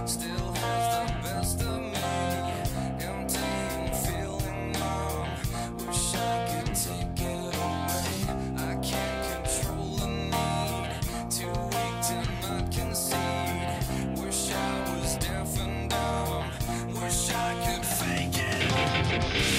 still has the best of me. Empty and feeling numb. Wish I could take it away. I can't control the need. Too weak to not concede. Wish I was deaf and dumb. Wish I could fake it.